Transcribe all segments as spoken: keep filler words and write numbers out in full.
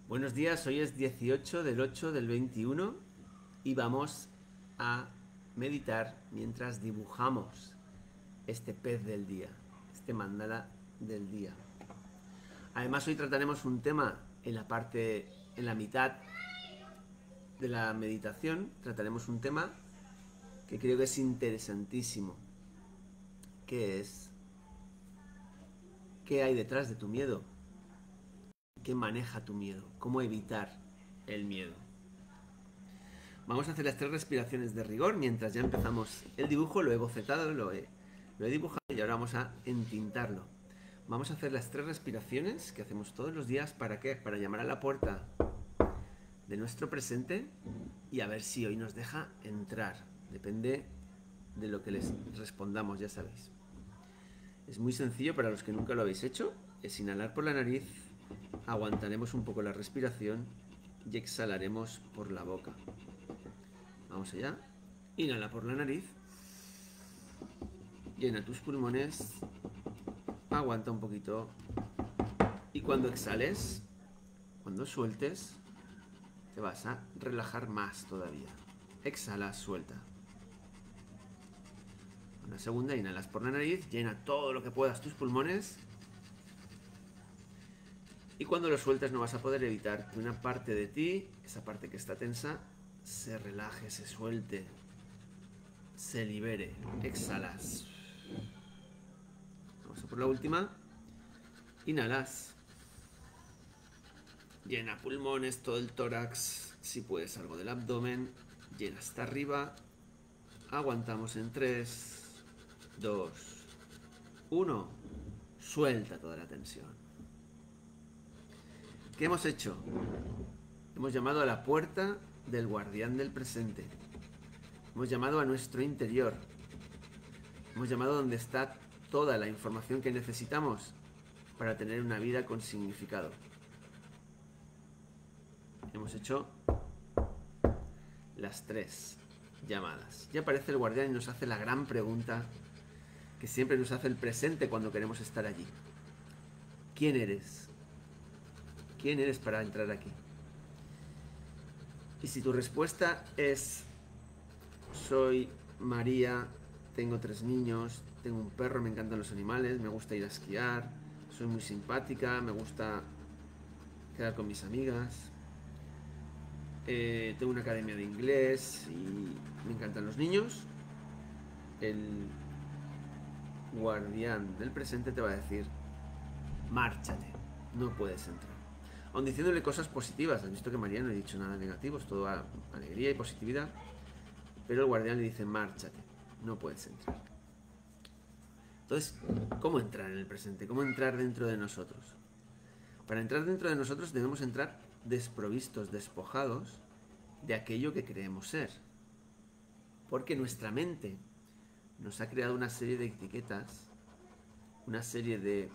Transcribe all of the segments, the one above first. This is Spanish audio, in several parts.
Buenos días, hoy es dieciocho del ocho del veintiuno y vamos a meditar mientras dibujamos este pez del día, este mandala del día. Además, hoy trataremos un tema en la parte, en la mitad de la meditación, trataremos un tema que creo que es interesantísimo, que es ¿qué hay detrás de tu miedo? ¿Qué maneja tu miedo? ¿Cómo evitar el miedo? Vamos a hacer las tres respiraciones de rigor mientras ya empezamos el dibujo. Lo he bocetado, lo he, lo he dibujado y ahora vamos a entintarlo. Vamos a hacer las tres respiraciones que hacemos todos los días. ¿Para qué? Para llamar a la puerta de nuestro presente y a ver si hoy nos deja entrar. Depende de lo que les respondamos, ya sabéis. Es muy sencillo para los que nunca lo habéis hecho. Es inhalar por la nariz, aguantaremos un poco la respiración y exhalaremos por la boca. Vamos allá. Inhala por la nariz. Llena tus pulmones. Aguanta un poquito. Y cuando exhales, cuando sueltes, te vas a relajar más todavía. Exhala, suelta. Una segunda, inhalas por la nariz. Llena todo lo que puedas tus pulmones. Y cuando lo sueltas no vas a poder evitar que una parte de ti, esa parte que está tensa, se relaje, se suelte, se libere. Exhalas. Vamos a por la última. Inhalas. Llena pulmones, todo el tórax, si puedes algo del abdomen. Llena hasta arriba. Aguantamos en tres, dos, uno. Suelta toda la tensión. ¿Qué hemos hecho? Hemos llamado a la puerta del guardián del presente. Hemos llamado a nuestro interior. Hemos llamado donde está toda la información que necesitamos para tener una vida con significado. Hemos hecho las tres llamadas. Ya aparece el guardián y nos hace la gran pregunta que siempre nos hace el presente cuando queremos estar allí. ¿Quién eres? ¿Quién eres para entrar aquí? Y si tu respuesta es soy María, tengo tres niños, tengo un perro, me encantan los animales, me gusta ir a esquiar, soy muy simpática, me gusta quedar con mis amigas, eh, tengo una academia de inglés y me encantan los niños, el guardián del presente te va a decir márchate, no puedes entrar. Aun diciéndole cosas positivas. Has visto que María no ha dicho nada negativo, es todo alegría y positividad. Pero el guardián le dice, márchate, no puedes entrar. Entonces, ¿cómo entrar en el presente? ¿Cómo entrar dentro de nosotros? Para entrar dentro de nosotros debemos entrar desprovistos, despojados de aquello que creemos ser. Porque nuestra mente nos ha creado una serie de etiquetas, una serie de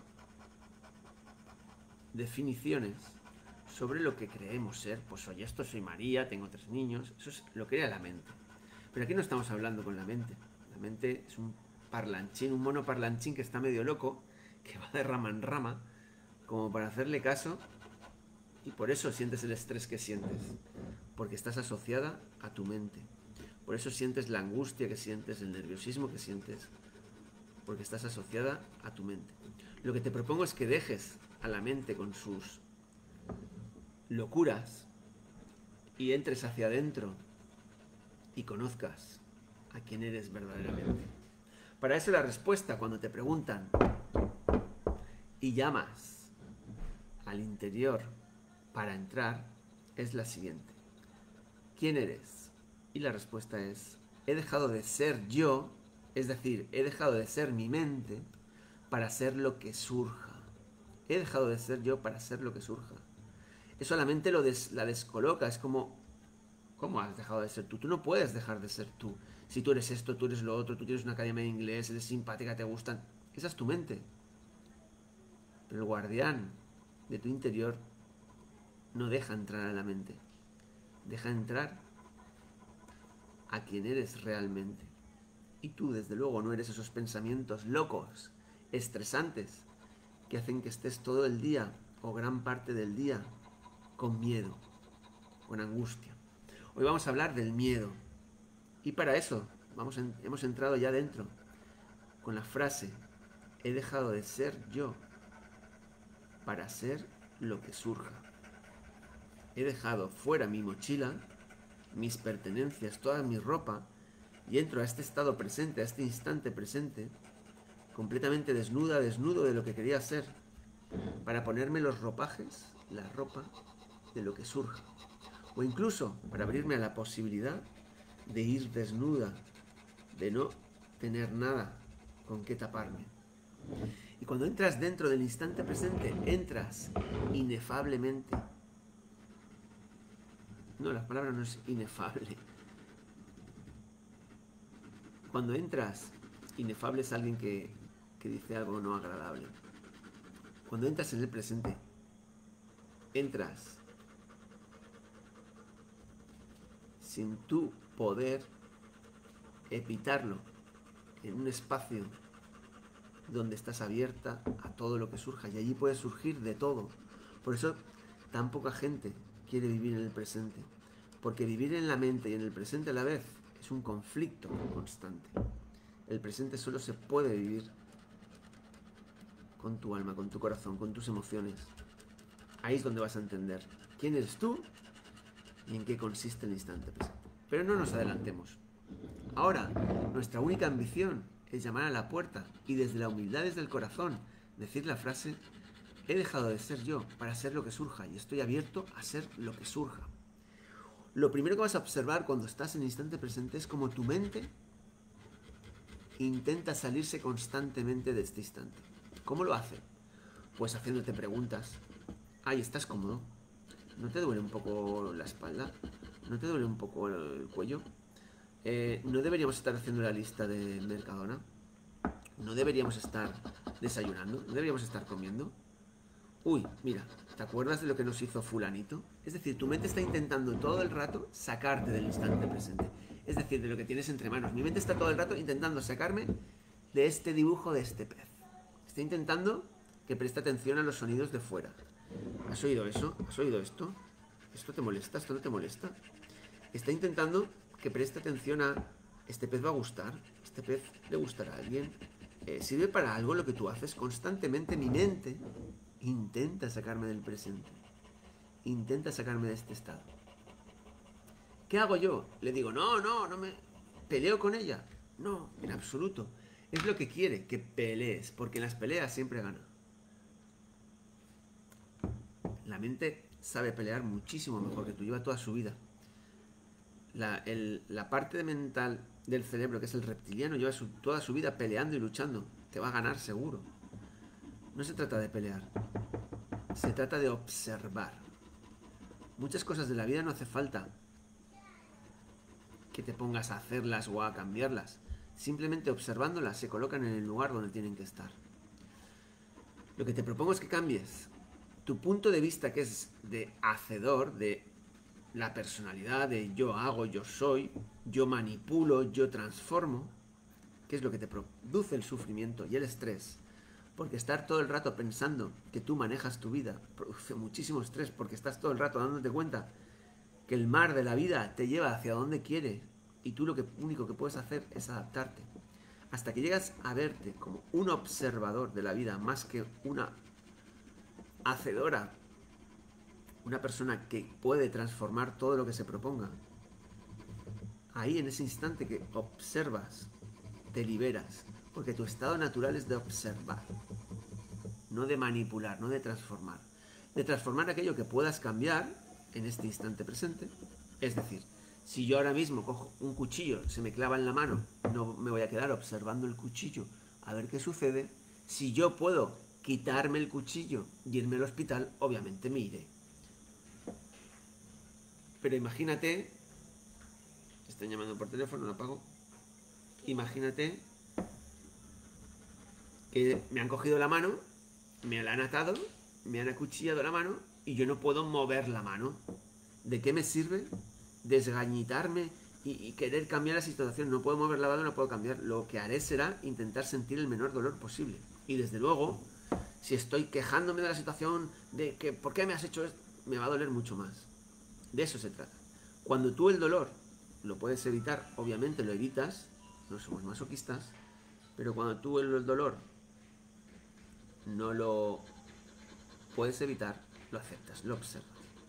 definiciones sobre lo que creemos ser. Pues oye, esto soy María, tengo tres niños. Eso es lo que crea la mente. Pero aquí no estamos hablando con la mente. La mente es un parlanchín, un mono parlanchín que está medio loco, que va de rama en rama, como para hacerle caso. Y por eso sientes el estrés que sientes. Porque estás asociada a tu mente. Por eso sientes la angustia que sientes, el nerviosismo que sientes. Porque estás asociada a tu mente. Lo que te propongo es que dejes a la mente con sus locuras y entres hacia adentro y conozcas a quién eres verdaderamente. Para eso la respuesta cuando te preguntan y llamas al interior para entrar es la siguiente. ¿Quién eres? Y la respuesta es, he dejado de ser yo, es decir, he dejado de ser mi mente para ser lo que surja. He dejado de ser yo para ser lo que surja. Eso la mente lo des, la descoloca. Es como, ¿cómo has dejado de ser tú? Tú no puedes dejar de ser tú. Si tú eres esto, tú eres lo otro, tú tienes una academia de inglés, eres simpática, te gustan. Esa es tu mente. Pero el guardián de tu interior no deja entrar a la mente. Deja entrar a quien eres realmente. Y tú, desde luego, no eres esos pensamientos locos, estresantes, que hacen que estés todo el día o gran parte del día con miedo, con angustia. Hoy vamos a hablar del miedo. Y para eso vamos en, hemos entrado ya dentro con la frase: he dejado de ser yo para ser lo que surja. He dejado fuera mi mochila, mis pertenencias, toda mi ropa, y entro a este estado presente, a este instante presente, completamente desnuda, desnudo de lo que quería ser, para ponerme los ropajes, la ropa de lo que surja. O incluso para abrirme a la posibilidad de ir desnuda, de no tener nada con qué taparme. Y cuando entras dentro del instante presente, entras inefablemente. No, la palabra no es inefable. Cuando entras, inefable es alguien que, que dice algo no agradable. Cuando entras en el presente, entras sin tú poder evitarlo en un espacio donde estás abierta a todo lo que surja, y allí puede surgir de todo. Por eso tan poca gente quiere vivir en el presente, porque vivir en la mente y en el presente a la vez es un conflicto constante. El presente solo se puede vivir con tu alma, con tu corazón, con tus emociones. Ahí es donde vas a entender quién eres tú y en qué consiste el instante presente. Pero no nos adelantemos. Ahora, nuestra única ambición es llamar a la puerta y desde la humildad, desde el corazón, decir la frase: he dejado de ser yo para ser lo que surja y estoy abierto a ser lo que surja. Lo primero que vas a observar cuando estás en el instante presente es cómo tu mente intenta salirse constantemente de este instante. ¿Cómo lo hace? Pues haciéndote preguntas. Ay, ¿estás cómodo? ¿No te duele un poco la espalda? ¿No te duele un poco el cuello? Eh, ¿No deberíamos estar haciendo la lista de Mercadona? ¿No deberíamos estar desayunando? ¿No deberíamos estar comiendo? Uy, mira, ¿te acuerdas de lo que nos hizo fulanito? Es decir, tu mente está intentando todo el rato sacarte del instante presente. Es decir, de lo que tienes entre manos. Mi mente está todo el rato intentando sacarme de este dibujo de este pez. Está intentando que preste atención a los sonidos de fuera. ¿Has oído eso? ¿Has oído esto? ¿Esto te molesta? ¿Esto no te molesta? Está intentando que preste atención a: este pez va a gustar, este pez le gustará a alguien. Eh, ¿Sirve para algo lo que tú haces? Constantemente mi mente intenta sacarme del presente. Intenta sacarme de este estado. ¿Qué hago yo? Le digo: no, no, no me... ¿Peleo con ella? No, en absoluto. Es lo que quiere, que pelees, porque en las peleas siempre gana. La mente sabe pelear muchísimo mejor que tú, lleva toda su vida. La, el, la parte de mental del cerebro, que es el reptiliano, lleva su, toda su vida peleando y luchando. Te va a ganar seguro. No se trata de pelear, se trata de observar. Muchas cosas de la vida no hace falta que te pongas a hacerlas o a cambiarlas. Simplemente observándolas se colocan en el lugar donde tienen que estar. Lo que te propongo es que cambies tu punto de vista, que es de hacedor, de la personalidad, de yo hago, yo soy, yo manipulo, yo transformo, que es lo que te produce el sufrimiento y el estrés. Porque estar todo el rato pensando que tú manejas tu vida produce muchísimo estrés, porque estás todo el rato dándote cuenta que el mar de la vida te lleva hacia donde quiere y tú lo que, único que puedes hacer es adaptarte. Hasta que llegas a verte como un observador de la vida más que una hacedora, una persona que puede transformar todo lo que se proponga. Ahí, en ese instante que observas, te liberas, porque tu estado natural es de observar, no de manipular, no de transformar. De transformar aquello que puedas cambiar en este instante presente. Es decir, si yo ahora mismo cojo un cuchillo, se me clava en la mano, no me voy a quedar observando el cuchillo a ver qué sucede. Si yo puedo quitarme el cuchillo y irme al hospital, obviamente me iré. Pero imagínate, están llamando por teléfono, lo apago. Imagínate que me han cogido la mano, me la han atado, me han acuchillado la mano y yo no puedo mover la mano. ¿De qué me sirve desgañitarme y, y querer cambiar la situación? No puedo mover la mano, no puedo cambiar. Lo que haré será intentar sentir el menor dolor posible. Y desde luego, si estoy quejándome de la situación, de que ¿por qué me has hecho esto? me va a doler mucho más. De eso se trata. Cuando tú el dolor lo puedes evitar, obviamente lo evitas, no somos masoquistas, pero cuando tú el dolor no lo puedes evitar, lo aceptas, lo observas.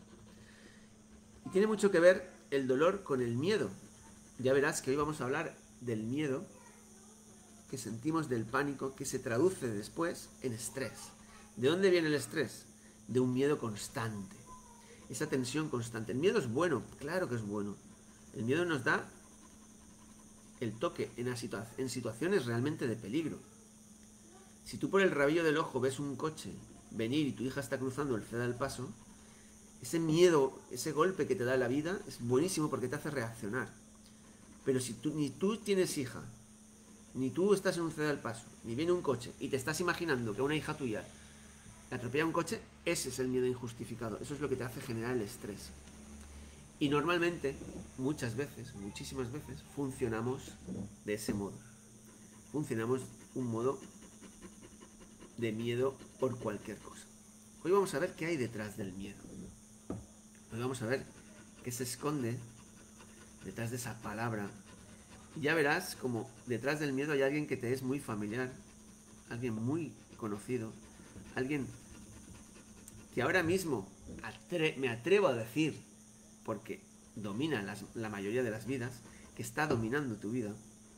Y tiene mucho que ver el dolor con el miedo. Ya verás que hoy vamos a hablar del miedo que sentimos, del pánico, que se traduce después en estrés. ¿De dónde viene el estrés? De un miedo constante. Esa tensión constante. El miedo es bueno, claro que es bueno. El miedo nos da el toque en, la situa- en situaciones realmente de peligro. Si tú por el rabillo del ojo ves un coche venir y tu hija está cruzando el ceda del paso, ese miedo, ese golpe que te da la vida es buenísimo porque te hace reaccionar. Pero si tú, ni tú tienes hija, ni tú estás en un ceda del paso, ni viene un coche y te estás imaginando que una hija tuya le atropella un coche, ese es el miedo injustificado. Eso es lo que te hace generar el estrés. Y normalmente, muchas veces, muchísimas veces, funcionamos de ese modo. Funcionamos un modo de miedo por cualquier cosa. Hoy vamos a ver qué hay detrás del miedo. Hoy vamos a ver qué se esconde detrás de esa palabra. Y ya verás como detrás del miedo hay alguien que te es muy familiar, alguien muy conocido, alguien que ahora mismo atre- me atrevo a decir, porque domina las, la mayoría de las vidas, que está dominando tu vida.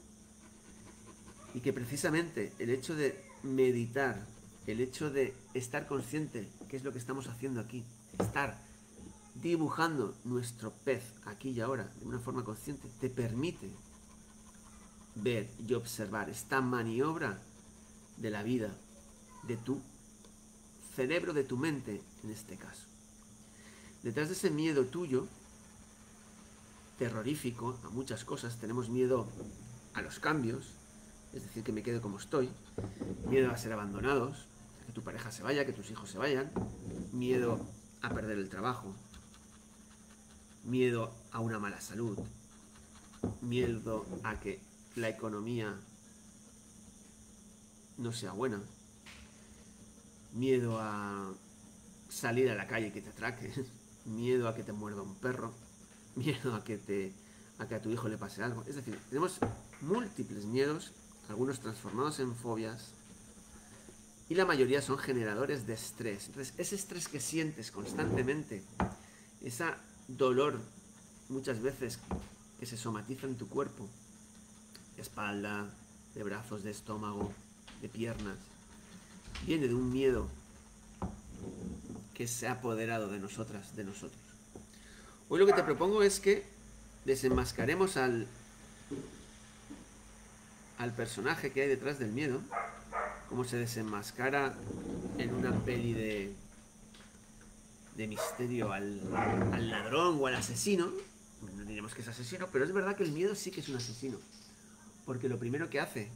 Y que precisamente el hecho de meditar, el hecho de estar consciente, que es lo que estamos haciendo aquí, estar dibujando nuestro pez aquí y ahora de una forma consciente, te permite ver y observar esta maniobra de la vida, de tu cerebro, de tu mente en este caso. Detrás de ese miedo tuyo, terrorífico a muchas cosas, tenemos miedo a los cambios, es decir, que me quede como estoy, miedo a ser abandonados, a que tu pareja se vaya, que tus hijos se vayan, miedo a perder el trabajo, miedo a una mala salud, miedo a que la economía no sea buena, miedo a salir a la calle y que te atraque, miedo a que te muerda un perro, miedo a que te a que a tu hijo le pase algo. Es decir, tenemos múltiples miedos, algunos transformados en fobias, y la mayoría son generadores de estrés. Entonces, ese estrés que sientes constantemente, ese dolor muchas veces que se somatiza en tu cuerpo, de espalda, de brazos, de estómago, de piernas, viene de un miedo que se ha apoderado de nosotras, de nosotros. Hoy lo que te propongo es que desenmascaremos al, al personaje que hay detrás del miedo, como se desenmascara en una peli de, de misterio al, al ladrón o al asesino. No diremos que es asesino, pero es verdad que el miedo sí que es un asesino, porque lo primero que hace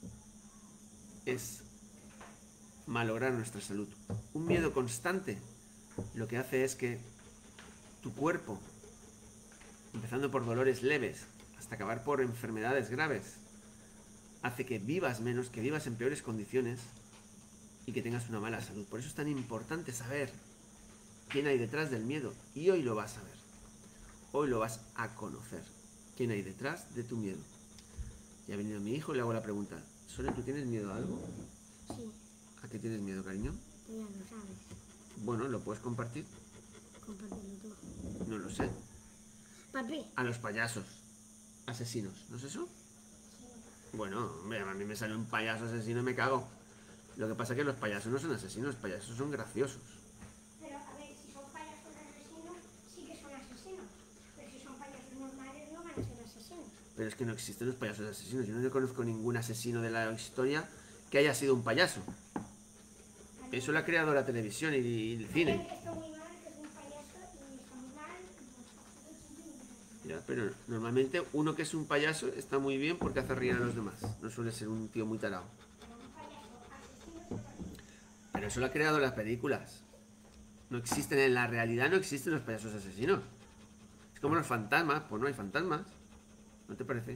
es malograr nuestra salud. Un miedo constante lo que hace es que tu cuerpo, empezando por dolores leves hasta acabar por enfermedades graves, hace que vivas menos, que vivas en peores condiciones y que tengas una mala salud. Por eso es tan importante saber quién hay detrás del miedo. Y hoy lo vas a ver. Hoy lo vas a conocer. ¿Quién hay detrás de tu miedo? Ya ha venido mi hijo y le hago la pregunta. ¿Sole, tú tienes miedo a algo? Sí. ¿A qué tienes miedo, cariño? Tú ya lo sabes. Bueno, ¿lo puedes compartir? Compártelo tú. No lo sé. Papi. A los payasos asesinos, ¿no es eso? Sí. Bueno, hombre, a mí me sale un payaso asesino y me cago. Lo que pasa es que los payasos no son asesinos, los payasos son graciosos. Pero a ver, si son payasos asesinos, sí que son asesinos. Pero si son payasos normales, no van a ser asesinos. Pero es que no existen los payasos asesinos. Yo no conozco ningún asesino de la historia que haya sido un payaso. Eso lo ha creado la televisión y, y el cine. Está muy mal que es un payaso y está muy mal. Ya, pero normalmente uno que es un payaso está muy bien porque hace reír a los demás. No suele ser un tío muy tarado. Pero eso lo ha creado las películas. No existen en la realidad, no existen los payasos asesinos. Es como los fantasmas, pues no hay fantasmas. ¿No te parece?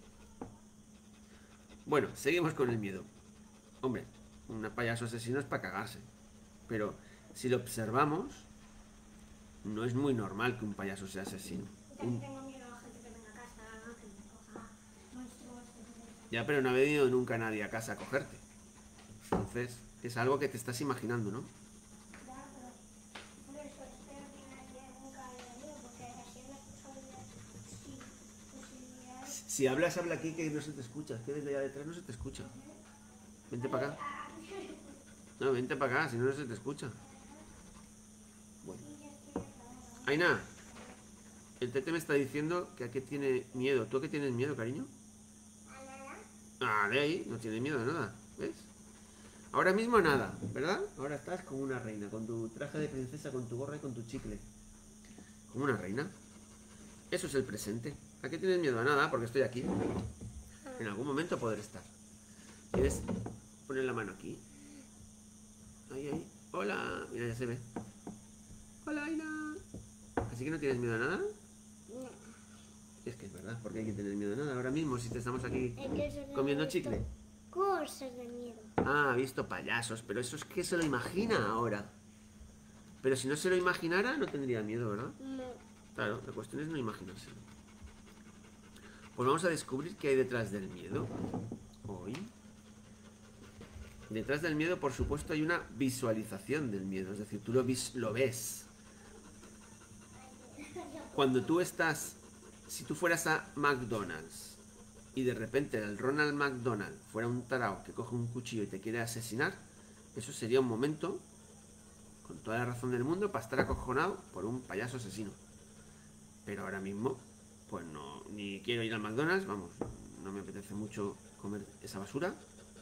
Bueno, seguimos con el miedo. Hombre, un payaso asesino es para cagarse. Pero si lo observamos, no es muy normal que un payaso sea asesino. Y también Un- tengo miedo a la gente que venga a casa, que me coja monstruos, que me... Ya, pero no ha venido nunca nadie a casa a cogerte. Entonces, es algo que te estás imaginando, ¿no? Ya, pero por eso espero que nadie nunca haya venido, porque así es la posibilidad, sí, posibilidades. Si hablas, habla aquí que no se te escucha. Es que desde allá detrás no se te escucha. Vente para acá. No, vente para acá, si no, no se te escucha. Bueno. Aina, el tete me está diciendo que a qué tiene miedo. ¿Tú a qué tienes miedo, cariño? Ah, de ahí, no tiene miedo de nada, ¿ves? Ahora mismo nada, ¿verdad? Ahora estás como una reina, con tu traje de princesa, con tu gorra y con tu chicle. Como una reina. Eso es el presente. ¿A qué tienes miedo? A nada, porque estoy aquí. En algún momento podré estar. ¿Quieres poner la mano aquí? Ahí, ahí. Hola. Mira, ya se ve. Hola, Aina. ¿Así que no tienes miedo a nada? No. Es que es verdad, porque hay que tener miedo a nada. Ahora mismo, si te estamos aquí Es que solo he comiendo visto chicle. Cosas de miedo. Ah, ha visto payasos, pero eso es que se lo imagina ahora. Pero si no se lo imaginara, no tendría miedo, ¿verdad? No. Claro, la cuestión es no imaginárselo. Pues vamos a descubrir qué hay detrás del miedo. Hoy. Detrás del miedo, por supuesto, hay una visualización del miedo. Es decir, tú lo, vis lo ves. Cuando tú estás... Si tú fueras a McDonald's y de repente el Ronald McDonald fuera un tarao que coge un cuchillo y te quiere asesinar, eso sería un momento, con toda la razón del mundo, para estar acojonado por un payaso asesino. Pero ahora mismo, pues no, ni quiero ir al McDonald's, vamos, no me apetece mucho comer esa basura.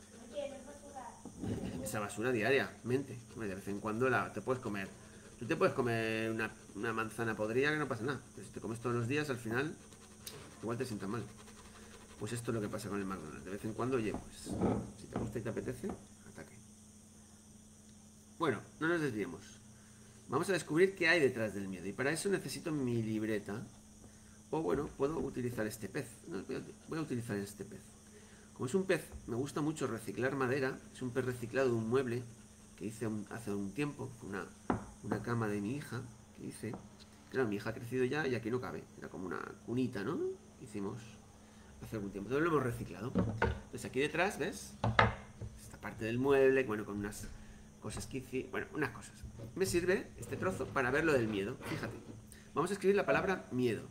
Esa basura diariamente. De vez en cuando la, te puedes comer. Tú te puedes comer una, una manzana podrida que no pasa nada. Pero si te comes todos los días, al final, igual te sientas mal. Pues esto es lo que pasa con el McDonald's. De vez en cuando, oye, pues, si te gusta y te apetece, ataque. Bueno, no nos desviemos. Vamos a descubrir qué hay detrás del miedo. Y para eso necesito mi libreta. O bueno, puedo utilizar este pez. No, voy a utilizar este pez. Como es un pez, me gusta mucho reciclar madera. Es un pez reciclado de un mueble que hice un, hace un tiempo. Una, una cama de mi hija que hice. Claro, mi hija ha crecido ya y aquí no cabe. Era como una cunita, ¿no? Hicimos hace algún tiempo. Entonces lo hemos reciclado. Entonces aquí detrás, ¿ves? Esta parte del mueble, bueno, con unas cosas que hice. Bueno, unas cosas. Me sirve este trozo para ver lo del miedo. Fíjate. Vamos a escribir la palabra miedo.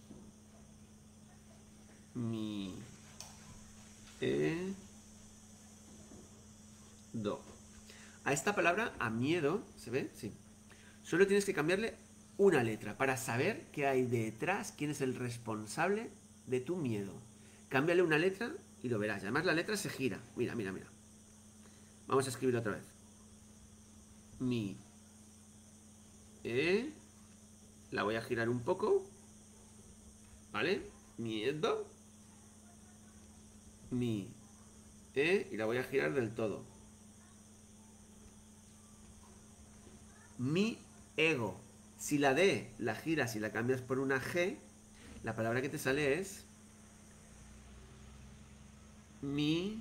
Mi... E... Do. A esta palabra, a miedo, ¿se ve? Sí. Solo tienes que cambiarle una letra para saber qué hay detrás, quién es el responsable de tu miedo. Cámbiale una letra y lo verás. Además la letra se gira. Mira, mira, mira. Vamos a escribirlo otra vez. Mi... E... La voy a girar un poco. ¿Vale? Miedo. Mi... E... Y la voy a girar del todo. Mi ego. Si la D la giras y la cambias por una G, la palabra que te sale es mi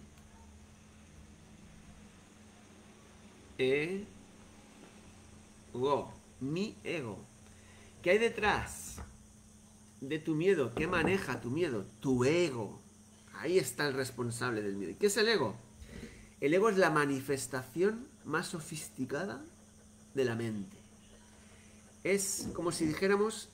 ego. Mi ego. ¿Qué hay detrás de tu miedo? ¿Qué maneja tu miedo? Tu ego. Ahí está el responsable del miedo. ¿Y qué es el ego? El ego es la manifestación más sofisticada de la mente. Es como si dijéramos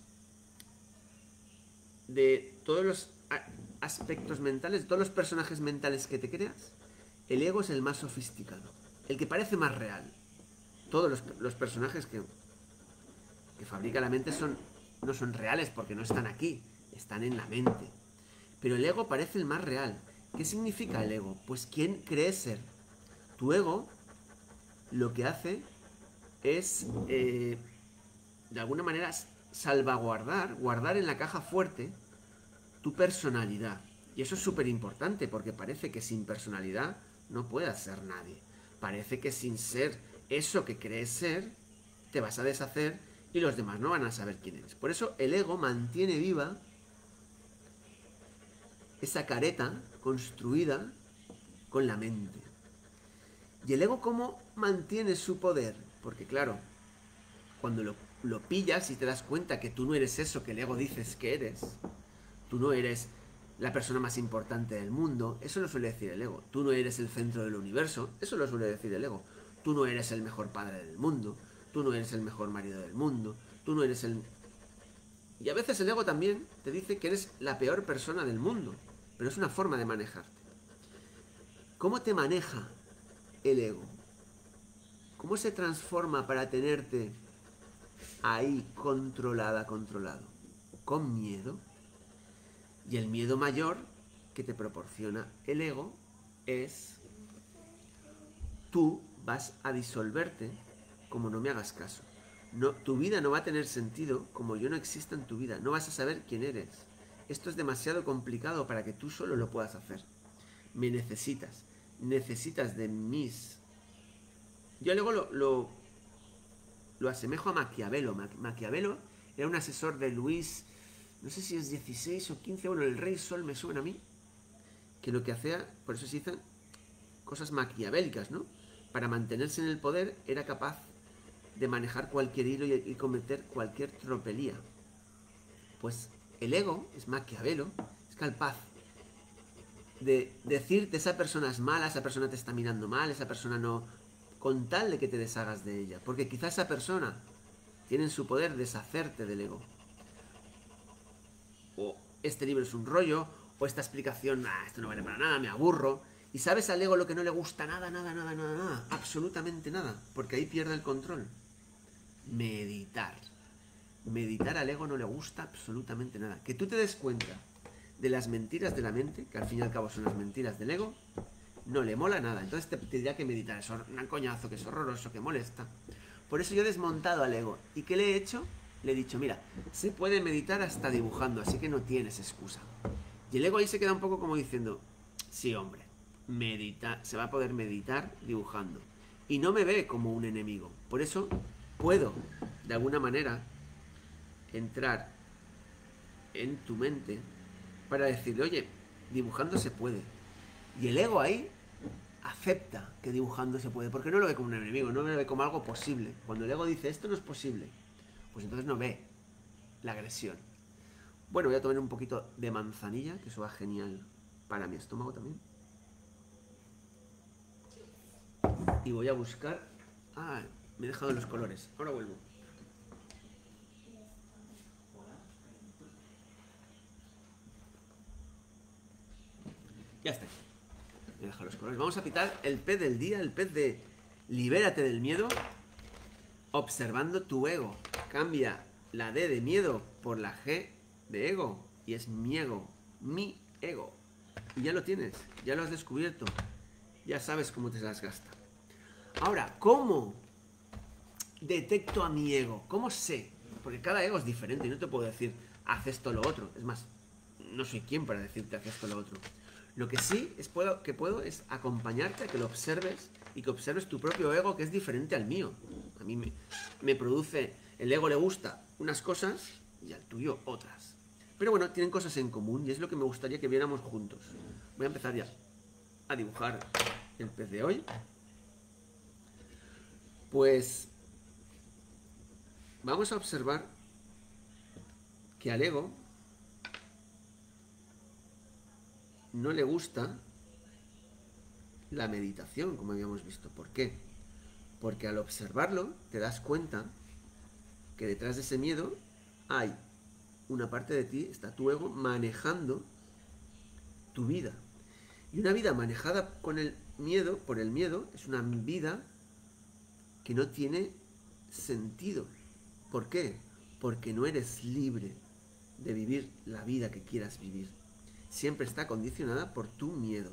de todos los aspectos mentales, de todos los personajes mentales que te creas, el ego es el más sofisticado, el que parece más real. Todos los, los personajes que, que fabrica la mente son, no son reales porque no están aquí, están en la mente. Pero el ego parece el más real. ¿Qué significa el ego? Pues ¿quién crees ser? Tu ego lo que hace es, eh, de alguna manera, salvaguardar, guardar en la caja fuerte tu personalidad. Y eso es súper importante porque parece que sin personalidad no puedas ser nadie. Parece que sin ser eso que crees ser, te vas a deshacer y los demás no van a saber quién eres. Por eso el ego mantiene viva esa careta construida con la mente. ¿Y el ego cómo mantiene su poder? Porque claro, cuando, lo, lo pillas y te das cuenta que tú no eres eso que el ego dices que eres, tú no eres la persona más importante del mundo, eso lo suele decir el ego. Tú no eres el centro del universo, eso lo suele decir el ego. Tú no eres el mejor padre del mundo, tú no eres el mejor marido del mundo, tú no eres el... Y a veces el ego también te dice que eres la peor persona del mundo, pero es una forma de manejarte. ¿Cómo te maneja el ego? ¿Cómo se transforma para tenerte ahí controlada, controlado? Con miedo. Y el miedo mayor que te proporciona el ego es: tú vas a disolverte como no me hagas caso. No, tu vida no va a tener sentido como yo no exista en tu vida. No vas a saber quién eres. Esto es demasiado complicado para que tú solo lo puedas hacer. Me necesitas. Necesitas de mis... Yo luego lo, lo, lo asemejo a Maquiavelo. Ma Maquiavelo era un asesor de Luis... No sé si es dieciséis o quince, bueno, el Rey Sol me suena a mí, que lo que hacía, por eso se dicen cosas maquiavélicas, ¿no? Para mantenerse en el poder era capaz de manejar cualquier hilo y, y cometer cualquier tropelía. Pues el ego, es Maquiavelo, es capaz de decirte esa persona es mala, esa persona te está mirando mal, esa persona no, con tal de que te deshagas de ella, porque quizá esa persona tiene en su poder deshacerte del ego. O este libro es un rollo, o esta explicación, ah, esto no vale para nada, me aburro. Y sabes al ego lo que no le gusta nada, nada, nada, nada, nada, absolutamente nada, porque ahí pierde el control. Meditar. Meditar al ego no le gusta absolutamente nada. Que tú te des cuenta de las mentiras de la mente, que al fin y al cabo son las mentiras del ego, no le mola nada. Entonces te, te dirá que meditar es un coñazo, que es horroroso, que molesta. Por eso yo he desmontado al ego. ¿Y qué le he hecho? Le he dicho, mira, se puede meditar hasta dibujando, así que no tienes excusa. Y el ego ahí se queda un poco como diciendo, sí, hombre, medita, se va a poder meditar dibujando. Y no me ve como un enemigo. Por eso puedo, de alguna manera, entrar en tu mente para decirle, oye, dibujando se puede. Y el ego ahí acepta que dibujando se puede, porque no lo ve como un enemigo, no lo ve como algo posible. Cuando el ego dice, esto no es posible, pues entonces no ve la agresión. Bueno, voy a tomar un poquito de manzanilla, que eso va genial para mi estómago también. Y voy a buscar... Ah, me he dejado los colores. Ahora vuelvo. Ya está. Me he dejado los colores. Vamos a pitar el pez del día, el pez de libérate del miedo, observando tu ego. Cambia la D de miedo por la G de ego y es mi ego, mi ego. Y ya lo tienes, ya lo has descubierto, ya sabes cómo te las gasta. Ahora, ¿cómo detecto a mi ego? ¿Cómo sé? Porque cada ego es diferente y no te puedo decir, haz esto o lo otro. Es más, no soy quien para decirte, haz esto o lo otro. Lo que sí es puedo, que puedo es acompañarte a que lo observes y que observes tu propio ego, que es diferente al mío. A mí me, me produce, el ego le gusta unas cosas y al tuyo otras. Pero bueno, tienen cosas en común y es lo que me gustaría que viéramos juntos. Voy a empezar ya a dibujar el pez de hoy. Pues vamos a observar que al ego no le gusta la meditación, como habíamos visto. ¿Por qué? Porque al observarlo te das cuenta que detrás de ese miedo hay una parte de ti, está tu ego manejando tu vida. Y una vida manejada con el miedo, por el miedo, es una vida que no tiene sentido. ¿Por qué? Porque no eres libre de vivir la vida que quieras vivir. Siempre está condicionada por tu miedo.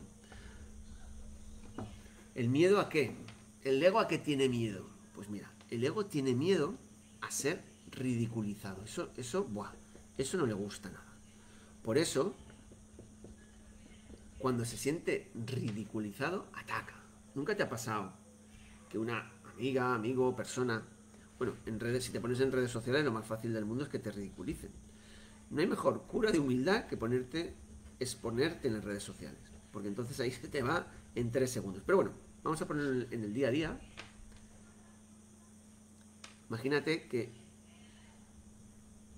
¿El miedo a qué? ¿El ego a qué tiene miedo? Pues mira, el ego tiene miedo a ser ridiculizado. Eso, eso, buah, eso no le gusta nada. Por eso, cuando se siente ridiculizado, ataca. ¿Nunca te ha pasado que una amiga, amigo, persona... Bueno, en redes, si te pones en redes sociales, lo más fácil del mundo es que te ridiculicen. No hay mejor cura de humildad que ponerte, exponerte en las redes sociales. Porque entonces ahí se te va en tres segundos. Pero bueno, vamos a poner en el día a día. Imagínate que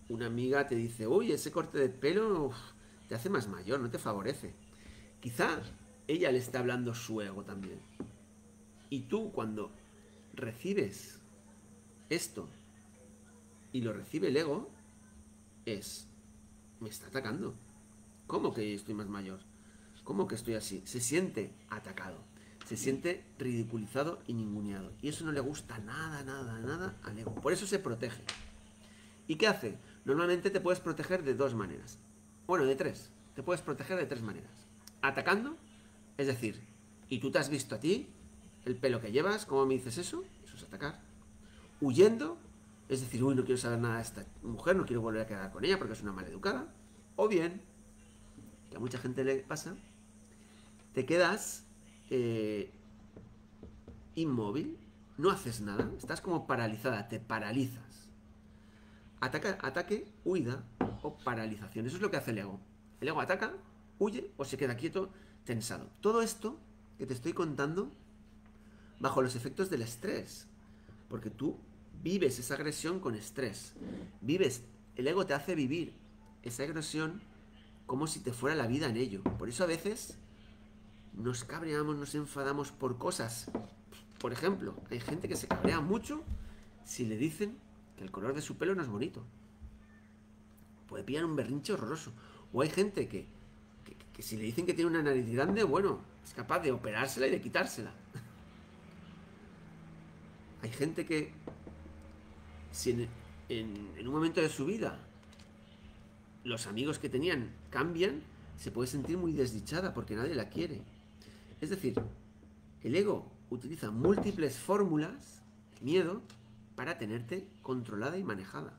una amiga te dice, uy, ese corte de pelo uf, te hace más mayor, no te favorece. Quizá ella le está hablando su ego también. Y tú cuando recibes esto y lo recibe el ego, es, me está atacando. ¿Cómo que estoy más mayor? ¿Cómo que estoy así? Se siente atacado, se siente ridiculizado y ninguneado. Y eso no le gusta nada, nada, nada al ego. Por eso se protege. ¿Y qué hace? Normalmente te puedes proteger de dos maneras. Bueno, de tres. Te puedes proteger de tres maneras. Atacando, es decir, ¿y tú te has visto a ti? El pelo que llevas, ¿cómo me dices eso? Eso es atacar. Huyendo, es decir, uy, no quiero saber nada de esta mujer, no quiero volver a quedar con ella porque es una maleducada. O bien, que a mucha gente le pasa, te quedas eh, inmóvil, no haces nada, estás como paralizada, te paralizas. Ataca, ataque, huida o paralización. Eso es lo que hace el ego. El ego ataca, huye o se queda quieto, tensado. Todo esto que te estoy contando bajo los efectos del estrés. Porque tú vives esa agresión con estrés. Vives, el ego te hace vivir esa agresión como si te fuera la vida en ello. Por eso a veces nos cabreamos, nos enfadamos por cosas. Por ejemplo, hay gente que se cabrea mucho si le dicen que el color de su pelo no es bonito. Puede pillar un berrinche horroroso. O hay gente que, que, que si le dicen que tiene una nariz grande, bueno, es capaz de operársela y de quitársela. Hay gente que si en, en, en un momento de su vida los amigos que tenían cambian, se puede sentir muy desdichada porque nadie la quiere. Es decir, el ego utiliza múltiples fórmulas, el miedo, para tenerte controlada y manejada.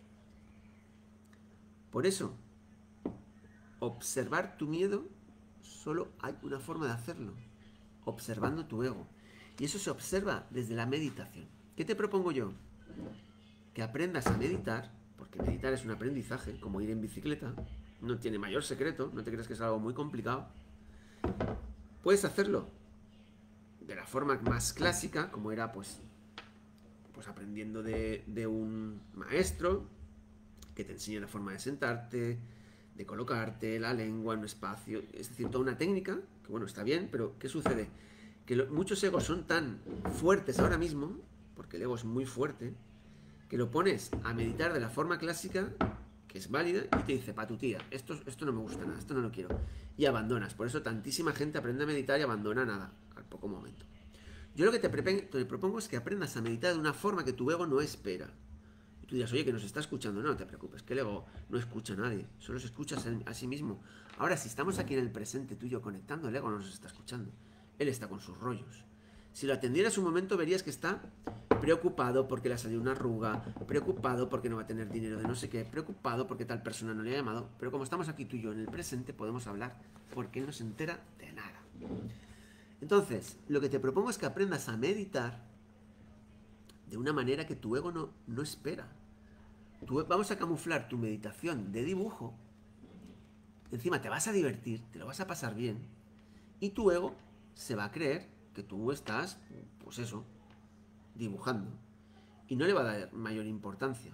Por eso, observar tu miedo, solo hay una forma de hacerlo, observando tu ego. Y eso se observa desde la meditación. ¿Qué te propongo yo? Que aprendas a meditar, porque meditar es un aprendizaje, como ir en bicicleta, no tiene mayor secreto, no te creas que es algo muy complicado. Puedes hacerlo de la forma más clásica, como era pues, pues aprendiendo de, de un maestro que te enseña la forma de sentarte, de colocarte, la lengua en un espacio, es decir, toda una técnica, que bueno, está bien, pero ¿qué sucede? Que lo, muchos egos son tan fuertes ahora mismo, porque el ego es muy fuerte, que lo pones a meditar de la forma clásica, que es válida, y te dice, patutía, esto, esto no me gusta nada, esto no lo quiero, y abandonas. Por eso tantísima gente aprende a meditar y abandona nada, al poco momento. Yo lo que te, te propongo es que aprendas a meditar de una forma que tu ego no espera. Y tú dirás, oye, que nos está escuchando. No, no te preocupes, que el ego no escucha a nadie, solo se escucha a sí mismo. Ahora, si estamos aquí en el presente tú y yo conectando, el ego no nos está escuchando. Él está con sus rollos. Si lo atendieras un momento, verías que está preocupado porque le ha salido una arruga, preocupado porque no va a tener dinero de no sé qué, preocupado porque tal persona no le ha llamado. Pero como estamos aquí tú y yo en el presente, podemos hablar porque él no se entera de nada. Entonces, lo que te propongo es que aprendas a meditar de una manera que tu ego no, no espera. Tú, vamos a camuflar tu meditación de dibujo. Encima te vas a divertir, te lo vas a pasar bien. Y tu ego se va a creer que tú estás, pues eso, dibujando. Y no le va a dar mayor importancia.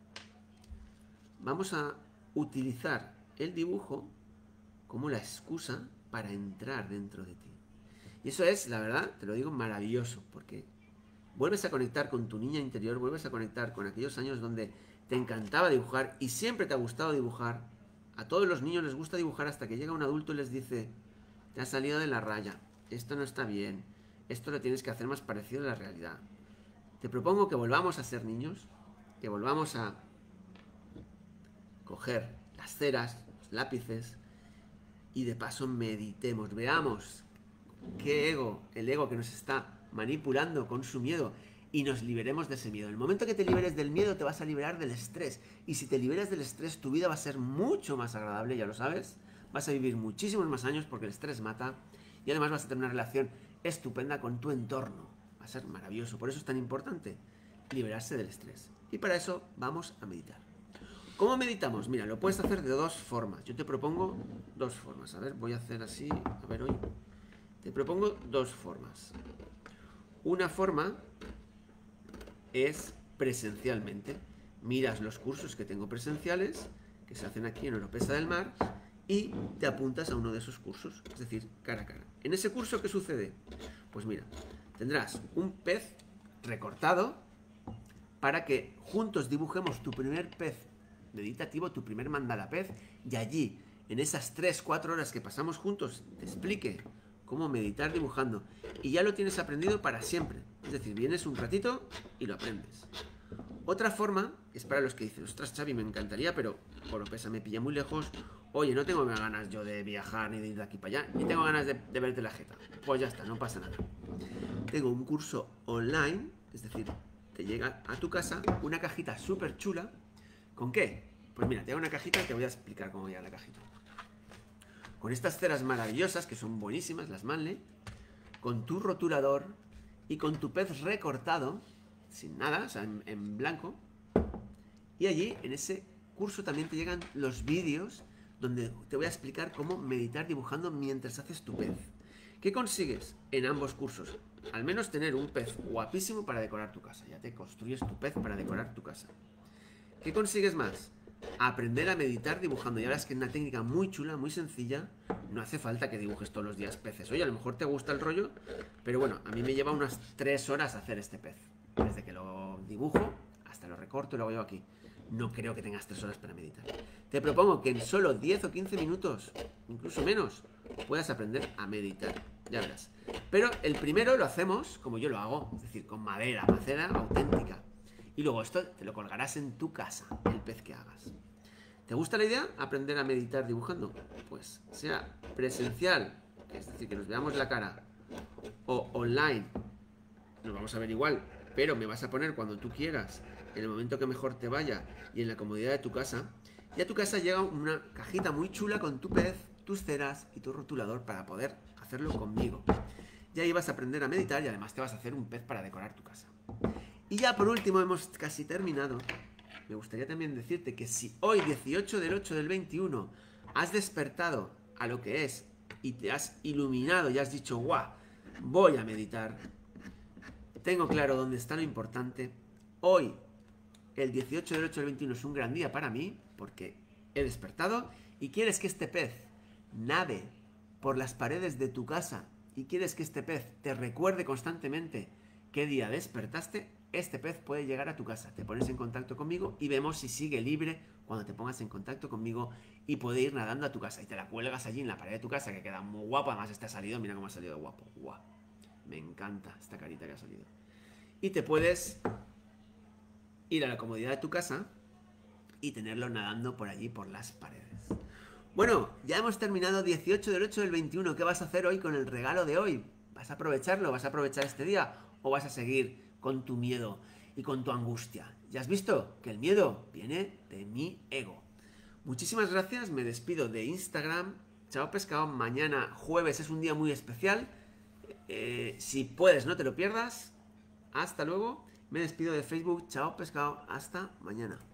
Vamos a utilizar el dibujo como la excusa para entrar dentro de ti. Y eso es, la verdad, te lo digo, maravilloso, porque vuelves a conectar con tu niña interior, vuelves a conectar con aquellos años donde te encantaba dibujar y siempre te ha gustado dibujar. A todos los niños les gusta dibujar hasta que llega un adulto y les dice, te has salido de la raya, esto no está bien, esto lo tienes que hacer más parecido a la realidad. Te propongo que volvamos a ser niños, que volvamos a coger las ceras, los lápices y de paso meditemos, veamos qué ego, el ego que nos está manipulando con su miedo y nos liberemos de ese miedo. En el momento que te liberes del miedo te vas a liberar del estrés y si te liberas del estrés tu vida va a ser mucho más agradable, ya lo sabes, vas a vivir muchísimos más años porque el estrés mata y además vas a tener una relación estupenda con tu entorno, va a ser maravilloso, por eso es tan importante liberarse del estrés y para eso vamos a meditar. ¿Cómo meditamos? Mira, lo puedes hacer de dos formas, yo te propongo dos formas, a ver, voy a hacer así, a ver hoy... Te propongo dos formas. Una forma es presencialmente. miras los cursos que tengo presenciales, que se hacen aquí en Oropesa del Mar, y te apuntas a uno de esos cursos, es decir, cara a cara. En ese curso, ¿qué sucede? Pues mira, tendrás un pez recortado para que juntos dibujemos tu primer pez meditativo, tu primer mandala pez, y allí, en esas tres cuatro horas que pasamos juntos, te explique cómo meditar dibujando. Y ya lo tienes aprendido para siempre. Es decir, vienes un ratito y lo aprendes. Otra forma es para los que dicen, ostras, Xavi, me encantaría, pero Oropesa me pilla muy lejos. Oye, no tengo ganas yo de viajar ni de ir de aquí para allá, ni tengo ganas de, de verte la jeta. Pues ya está, no pasa nada. Tengo un curso online, es decir, te llega a tu casa una cajita súper chula. ¿Con qué? Pues mira, te hago una cajita y te voy a explicar cómo llega la cajita. Con estas ceras maravillosas, que son buenísimas, las Manley, con tu rotulador y con tu pez recortado, sin nada, o sea, en, en blanco. Y allí, en ese curso, también te llegan los vídeos donde te voy a explicar cómo meditar dibujando mientras haces tu pez. ¿Qué consigues en ambos cursos? Al menos tener un pez guapísimo para decorar tu casa. Ya te construyes tu pez para decorar tu casa. ¿Qué consigues más? Aprender a meditar dibujando. Y ahora es que es una técnica muy chula, muy sencilla. No hace falta que dibujes todos los días peces. Oye, a lo mejor te gusta el rollo, pero bueno, a mí me lleva unas tres horas hacer este pez. Desde que lo dibujo hasta lo recorto y lo hago yo aquí. No creo que tengas tres horas para meditar. Te propongo que en solo diez o quince minutos, incluso menos, puedas aprender a meditar. Ya verás. Pero el primero lo hacemos como yo lo hago, es decir, con madera, macera auténtica. Y luego esto te lo colgarás en tu casa, el pez que hagas. ¿Te gusta la idea? Aprender a meditar dibujando. Pues sea presencial, es decir, que nos veamos la cara, o online, nos vamos a ver igual, pero me vas a poner cuando tú quieras, en el momento que mejor te vaya y en la comodidad de tu casa. Y a tu casa llega una cajita muy chula con tu pez, tus ceras y tu rotulador para poder hacerlo conmigo. Y ahí vas a aprender a meditar y además te vas a hacer un pez para decorar tu casa. Y ya por último, hemos casi terminado. Me gustaría también decirte que si hoy, dieciocho del ocho del veintiuno, has despertado a lo que es y te has iluminado y has dicho, guau, voy a meditar, tengo claro dónde está lo importante. Hoy, el dieciocho del ocho del veintiuno, es un gran día para mí porque he despertado y quieres que este pez nade por las paredes de tu casa y quieres que este pez te recuerde constantemente qué día despertaste. Este pez puede llegar a tu casa, te pones en contacto conmigo y vemos si sigue libre cuando te pongas en contacto conmigo y puede ir nadando a tu casa y te la cuelgas allí en la pared de tu casa, que queda muy guapo. Además está salido, mira cómo ha salido guapo. Guau, me encanta esta carita que ha salido. Y te puedes ir a la comodidad de tu casa y tenerlo nadando por allí, por las paredes. Bueno, ya hemos terminado dieciocho del ocho del veintiuno. ¿Qué vas a hacer hoy con el regalo de hoy? ¿Vas a aprovecharlo? ¿Vas a aprovechar este día? ¿O vas a seguir con tu miedo y con tu angustia? Ya has visto que el miedo viene de mi ego. Muchísimas gracias, me despido de Instagram. Chao pescado, mañana jueves es un día muy especial. Eh, si puedes, no te lo pierdas. Hasta luego. Me despido de Facebook. Chao pescado, hasta mañana.